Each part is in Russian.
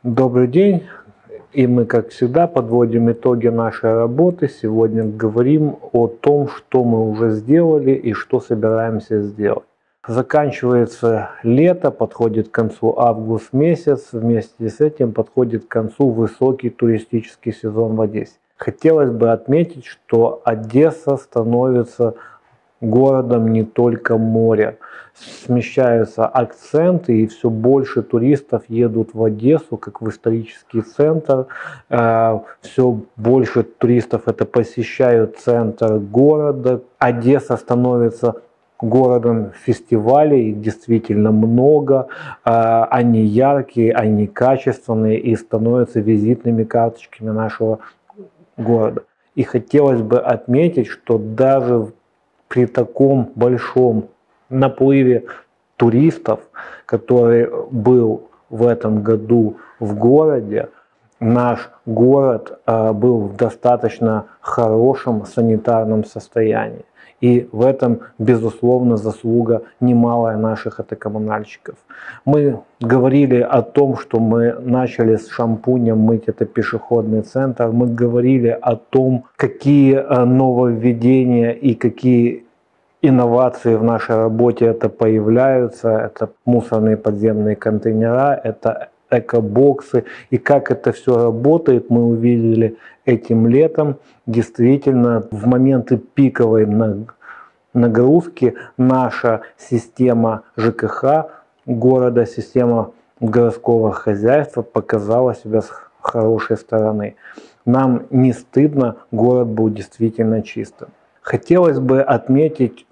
Добрый день, и мы, как всегда, подводим итоги нашей работы. Сегодня говорим о том, что мы уже сделали и что собираемся сделать. Заканчивается лето, подходит к концу август месяц, вместе с этим подходит к концу высокий туристический сезон в Одессе. Хотелось бы отметить, что Одесса становится городом не только моря. Смещаются акценты, и все больше туристов едут в Одессу, как в исторический центр. Все больше туристов это посещают центр города. Одесса становится городом фестивалей, их действительно много. Они яркие, они качественные и становятся визитными карточками нашего города. И хотелось бы отметить, что даже при таком большом наплыве туристов, который был в этом году в городе, наш город был в достаточно хорошем санитарном состоянии. И в этом, безусловно, заслуга немалая наших коммунальщиков. Мы говорили о том, что мы начали с шампунем мыть это пешеходный центр. Мы говорили о том, какие нововведения и какие инновации в нашей работе это появляются. Это мусорные подземные контейнера, это экобоксы. И как это все работает, мы увидели этим летом. Действительно, в моменты пиковой нагрузки наша система ЖКХ города, система городского хозяйства показала себя с хорошей стороны. Нам не стыдно, город был действительно чистым. Хотелось бы отметить,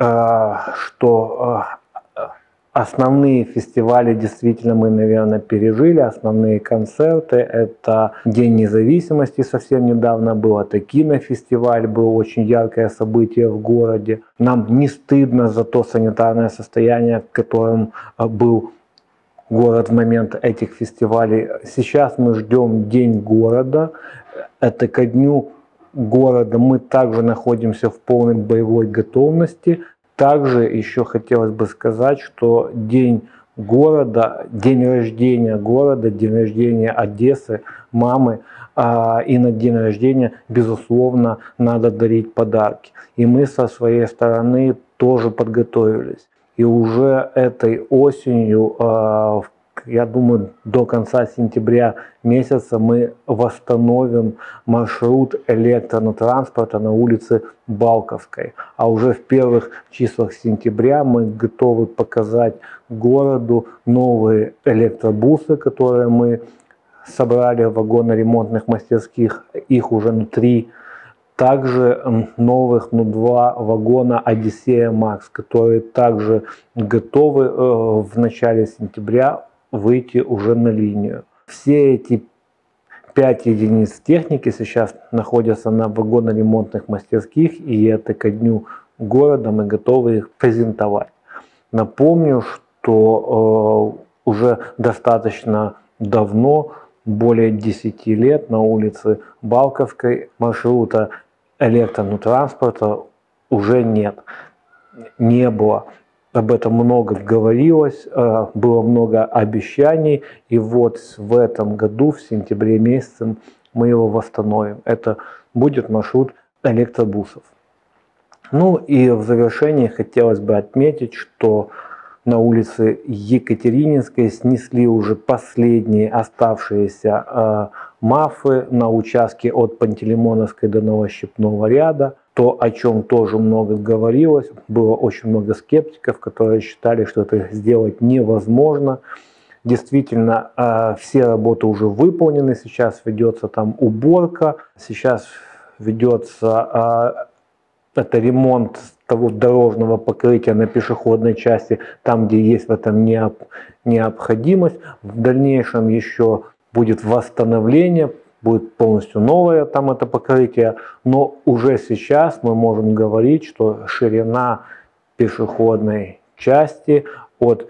что основные фестивали действительно мы, наверное, пережили. Основные концерты – это День независимости, совсем недавно был, это кинофестиваль, было очень яркое событие в городе. Нам не стыдно за то санитарное состояние, в котором был город в момент этих фестивалей. Сейчас мы ждем День города, это ко дню города мы также находимся в полной боевой готовности. Также еще хотелось бы сказать, что День города, день рождения города, день рождения Одессы, мамы, и на день рождения, безусловно, надо дарить подарки. И мы со своей стороны тоже подготовились. И уже этой осенью, я думаю, до конца сентября месяца мы восстановим маршрут электротранспорта на улице Балковской. А уже в первых числах сентября мы готовы показать городу новые электробусы, которые мы собрали в вагоноремонтных мастерских. Их уже 3. Также новых 2 вагона Одиссея Макс, которые также готовы в начале сентября выйти уже на линию. Все эти 5 единиц техники сейчас находятся на вагоноремонтных мастерских, и это ко дню города мы готовы их презентовать. Напомню, что уже достаточно давно, более 10 лет, на улице Балковской маршрута электротранспорта уже нет. Не было. Об этом много говорилось, было много обещаний, и вот в этом году, в сентябре месяце, мы его восстановим. Это будет маршрут электробусов. Ну и в завершении хотелось бы отметить, что на улице Екатерининской снесли уже последние оставшиеся МАФы на участке от Пантелеймоновской до Новощипного ряда. То, о чем тоже много говорилось, было очень много скептиков, которые считали, что это сделать невозможно. Действительно, все работы уже выполнены, сейчас ведется там уборка, сейчас ведется это ремонт того дорожного покрытия на пешеходной части, там, где есть в этом необходимость. В дальнейшем еще будет восстановление, будет полностью новое там это покрытие, но уже сейчас мы можем говорить, что ширина пешеходной части от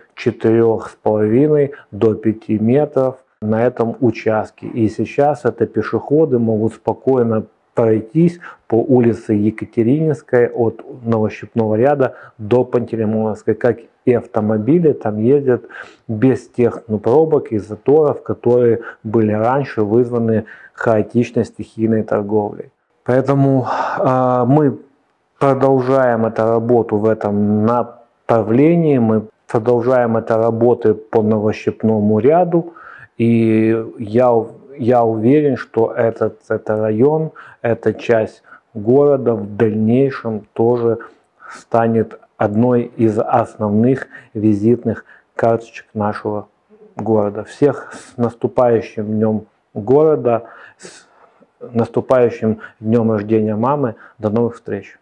4,5 до 5 метров на этом участке. И сейчас это пешеходы могут спокойно пройтись по улице Екатерининской от Новощипного ряда до Пантелеймоновской, как и автомобили там ездят без тех пробок и заторов, которые были раньше вызваны хаотичной стихийной торговлей. Поэтому мы продолжаем эту работу в этом направлении, мы продолжаем эту работу по новощипному ряду, и я уверен, что этот район, эта часть города в дальнейшем тоже станет одной из основных визитных карточек нашего города. Всех с наступающим днем города, с наступающим днем рождения мамы. До новых встреч!